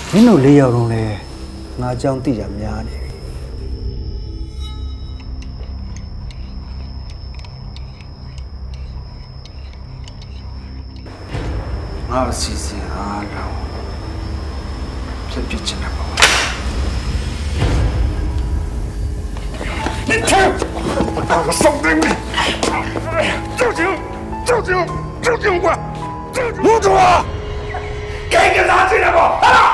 မင်းတို့၄ယောက်လုံးလည်းငါအကြောင်းသိကြများနေပြီငါစီစဉ်အားလုံးဖြစ်ဖြစ်ချင်တယ်ပေါ့你听，我送给你，就警官，无主啊！给警察进来不？啊！